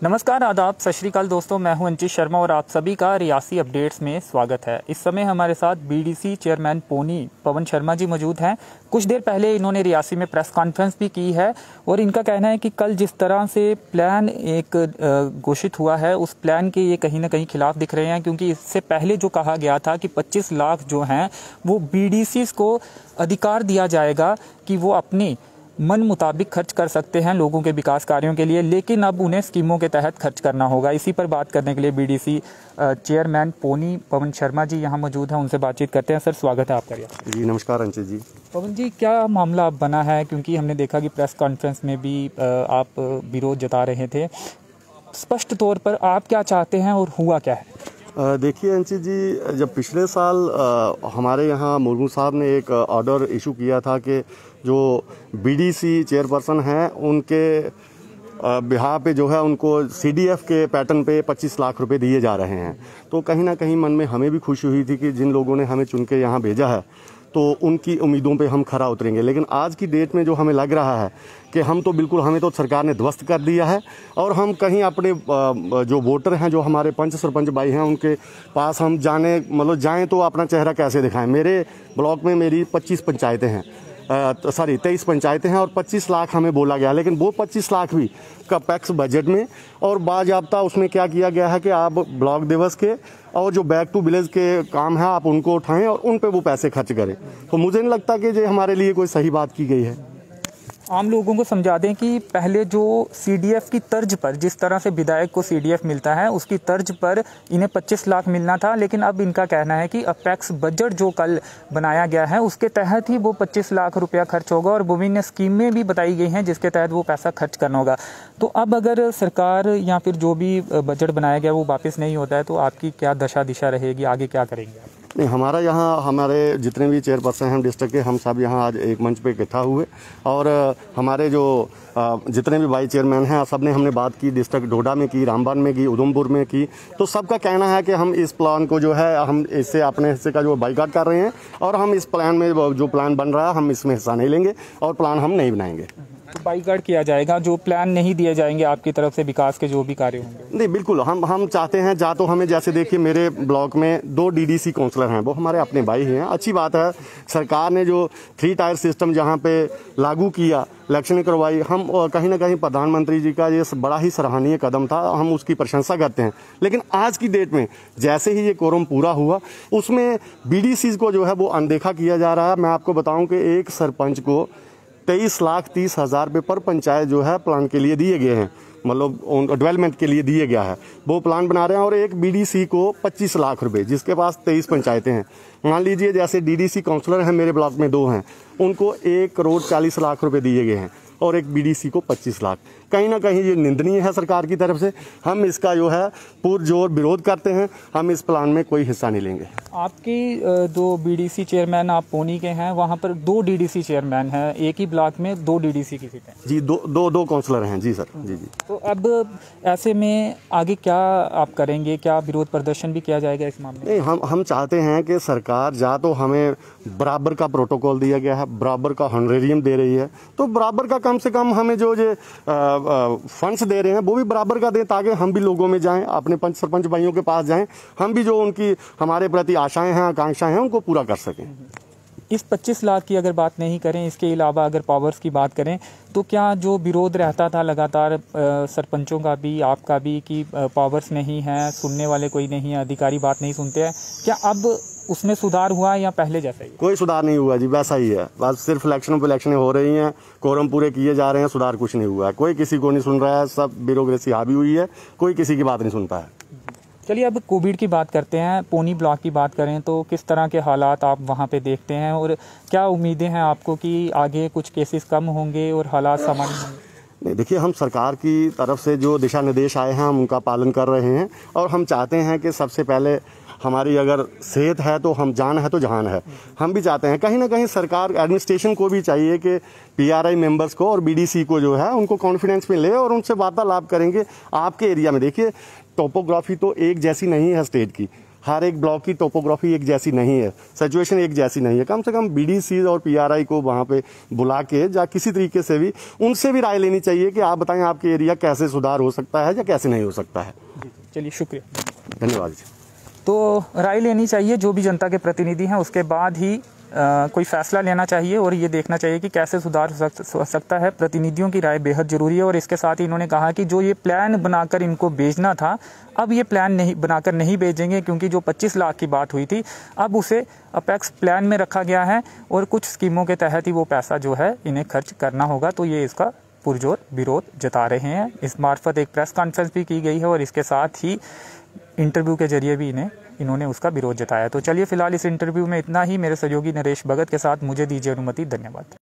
नमस्कार, आदाब, सत श्री अकाल दोस्तों। मैं हूं अंचित शर्मा और आप सभी का रियासी अपडेट्स में स्वागत है। इस समय हमारे साथ बीडीसी चेयरमैन पोनी पवन शर्मा जी मौजूद हैं। कुछ देर पहले इन्होंने रियासी में प्रेस कॉन्फ्रेंस भी की है और इनका कहना है कि कल जिस तरह से प्लान एक घोषित हुआ है उस प्लान के ये कहीं ना कहीं खिलाफ दिख रहे हैं, क्योंकि इससे पहले जो कहा गया था कि 25 लाख जो हैं वो बीडीसी को अधिकार दिया जाएगा कि वो अपनी मन मुताबिक खर्च कर सकते हैं लोगों के विकास कार्यों के लिए, लेकिन अब उन्हें स्कीमों के तहत खर्च करना होगा। इसी पर बात करने के लिए बीडीसी चेयरमैन पोनी पवन शर्मा जी यहाँ मौजूद हैं, उनसे बातचीत करते हैं। सर, स्वागत है आपका। जी नमस्कार अंचित जी। पवन जी, क्या मामला अब बना है, क्योंकि हमने देखा कि प्रेस कॉन्फ्रेंस में भी आप विरोध जता रहे थे। स्पष्ट तौर पर आप क्या चाहते हैं और हुआ क्या है? देखिए अंचित जी, जब पिछले साल हमारे यहाँ मुर्मू साहब ने एक ऑर्डर इशू किया था कि जो बीडीसी चेयरपर्सन हैं उनके बिहार पे जो है उनको सीडीएफ के पैटर्न पे 25 लाख रुपए दिए जा रहे हैं, तो कहीं ना कहीं मन में हमें भी खुशी हुई थी कि जिन लोगों ने हमें चुन के यहाँ भेजा है तो उनकी उम्मीदों पे हम खरा उतरेंगे। लेकिन आज की डेट में जो हमें लग रहा है कि हम तो बिल्कुल, हमें तो सरकार ने ध्वस्त कर दिया है और हम कहीं अपने जो वोटर हैं, जो हमारे पंच सरपंच भाई हैं, उनके पास हम जाएं तो अपना चेहरा कैसे दिखाएं। मेरे ब्लॉक में मेरी 25 पंचायतें हैं, 23 पंचायतें हैं और 25 लाख हमें बोला गया, लेकिन वो 25 लाख भी कैपेक्स बजट में और बाज़ाब्ता उसमें क्या किया गया है कि आप ब्लॉक दिवस के और जो बैक टू विलेज के काम है आप उनको उठाएं और उन पे वो पैसे खर्च करें। तो मुझे नहीं लगता कि ये हमारे लिए कोई सही बात की गई है। आम लोगों को समझा दें कि पहले जो सीडीएफ की तर्ज पर, जिस तरह से विधायक को सीडीएफ मिलता है उसकी तर्ज पर इन्हें 25 लाख मिलना था, लेकिन अब इनका कहना है कि अपेक्स बजट जो कल बनाया गया है उसके तहत ही वो 25 लाख रुपया खर्च होगा और विभिन्न स्कीमें भी बताई गई हैं जिसके तहत वो पैसा खर्च करना होगा। तो अब अगर सरकार या फिर जो भी बजट बनाया गया वो वापस नहीं होता है तो आपकी क्या दशा दिशा रहेगी, आगे क्या करेंगे आप? नहीं, हमारा यहाँ हमारे जितने भी चेयरपर्सन हैं डिस्ट्रिक्ट के, हम सब यहाँ आज एक मंच पे इकट्ठा हुए और हमारे जो जितने भी भाई चेयरमैन हैं सब ने हमने बात की, डिस्ट्रिक्ट डोडा में की, रामबन में की, उधमपुर में की। तो सबका कहना है कि हम इस प्लान को जो है हम इससे अपने हिस्से का जो बाइकआउट कर रहे हैं और हम इस प्लान में जो प्लान बन रहा है हम इसमें हिस्सा नहीं लेंगे और प्लान हम नहीं बनाएंगे। तो बाइकआउट किया जाएगा, जो प्लान नहीं दिए जाएंगे आपकी तरफ से विकास के जो भी कार्य होंगे? नहीं, बिल्कुल हम चाहते हैं तो हमें, जैसे देखिए मेरे ब्लॉक में 2 डीडीसी काउंसलर हैं, वो हमारे अपने भाई हैं। अच्छी बात है, सरकार ने जो 3 टायर सिस्टम जहां पे लागू किया, इलेक्शन करवाई, हम कहीं ना कहीं प्रधानमंत्री जी का ये बड़ा ही सराहनीय कदम था, हम उसकी प्रशंसा करते हैं। लेकिन आज की डेट में जैसे ही ये कोरम पूरा हुआ उसमें बीडीसी को जो है वो अनदेखा किया जा रहा है। मैं आपको बताऊं कि एक सरपंच को 23,30,000 रुपये पर पंचायत जो है प्लान के लिए दिए गए हैं, मतलब डेवलपमेंट के लिए दिए गया है, वो प्लान बना रहे हैं। और एक बीडीसी को 25 लाख रुपए, जिसके पास 23 पंचायतें हैं। मान लीजिए जैसे डीडीसी काउंसलर हैं मेरे ब्लॉक में 2 हैं, उनको 1,40,00,000 रुपए दिए गए हैं और एक बीडीसी को 25 लाख। कहीं ना कहीं ये निंदनीय है सरकार की तरफ से। हम इसका जो है पुरजोर विरोध करते हैं, हम इस प्लान में कोई हिस्सा नहीं लेंगे। आपकी 2 बीडीसी चेयरमैन आप पोनी के हैं, वहाँ पर 2 डीडीसी चेयरमैन हैं, एक ही ब्लॉक में 2 डीडीसी की सीटें? जी, दो काउंसलर हैं। जी सर, जी। तो अब ऐसे में आगे क्या आप करेंगे? क्या विरोध प्रदर्शन भी किया जाएगा इस मामले में? नहीं, हम चाहते हैं कि सरकार तो हमें बराबर का प्रोटोकॉल दिया गया है, बराबर का हॉनरेरियम दे रही है, तो बराबर का कम से कम हमें जो फंड्स दे रहे हैं वो भी बराबर का दें, ताकि हम भी लोगों में जाएं, अपने पंच सरपंच भाइयों के पास जाएं, हम भी जो उनकी हमारे प्रति आशाएं हैं, आकांक्षाएं हैं, उनको पूरा कर सकें। इस 25 लाख की अगर बात नहीं करें, इसके अलावा अगर पावर्स की बात करें, तो क्या जो विरोध रहता था लगातार सरपंचों का भी आपका भी कि पावर्स नहीं है, सुनने वाले कोई नहीं है, अधिकारी बात नहीं सुनते हैं, क्या अब उसमें सुधार हुआ या पहले जैसा ही? कोई सुधार नहीं हुआ जी, वैसा ही है। बस सिर्फ इलेक्शनों पे इलेक्शनें हो रही हैं, कोरम पूरे किए जा रहे हैं, सुधार कुछ नहीं हुआ है। कोई किसी को नहीं सुन रहा है, सब ब्यूरोक्रेसी हावी हुई है, कोई किसी की बात नहीं सुनता है। चलिए, अब कोविड की बात करते हैं। पोनी ब्लॉक की बात करें तो किस तरह के हालात आप वहाँ पे देखते हैं और क्या उम्मीदें हैं आपको कि आगे कुछ केसेस कम होंगे और हालात सामान्य होंगे? नहीं, देखिए, हम सरकार की तरफ से जो दिशा निर्देश आए हैं हम उनका पालन कर रहे हैं और हम चाहते हैं कि सबसे पहले हमारी अगर सेहत है तो हम जान है तो जहान है। हम भी चाहते हैं, कहीं ना कहीं सरकार एडमिनिस्ट्रेशन को भी चाहिए कि पीआरआई मेंबर्स को और बीडीसी को जो है उनको कॉन्फिडेंस में ले और उनसे वार्तालाप करेंगे। आपके एरिया में देखिए, टोपोग्राफी तो एक जैसी नहीं है स्टेट की, हर एक ब्लॉक की टोपोग्राफी एक जैसी नहीं है, सिचुएशन एक जैसी नहीं है। कम से कम बीडीसी और पीआरआई को वहाँ पे बुला के या किसी तरीके से भी उनसे भी राय लेनी चाहिए कि आप बताएं आपके एरिया कैसे सुधार हो सकता है या कैसे नहीं हो सकता है। चलिए, शुक्रिया, धन्यवाद जी। तो राय लेनी चाहिए जो भी जनता के प्रतिनिधि हैं, उसके बाद ही कोई फैसला लेना चाहिए और ये देखना चाहिए कि कैसे सुधार हो सकता है। प्रतिनिधियों की राय बेहद ज़रूरी है। और इसके साथ ही इन्होंने कहा कि जो ये प्लान बनाकर इनको भेजना था, अब ये प्लान नहीं बनाकर नहीं भेजेंगे, क्योंकि जो 25 लाख की बात हुई थी अब उसे अपेक्स प्लान में रखा गया है और कुछ स्कीमों के तहत ही वो पैसा जो है इन्हें खर्च करना होगा। तो ये इसका पुरजोर विरोध जता रहे हैं। इस मार्फत एक प्रेस कॉन्फ्रेंस भी की गई है और इसके साथ ही इंटरव्यू के जरिए भी इन्होंने उसका विरोध जताया। तो चलिए, फिलहाल इस इंटरव्यू में इतना ही। मेरे सहयोगी नरेश भगत के साथ मुझे दीजिए अनुमति। धन्यवाद।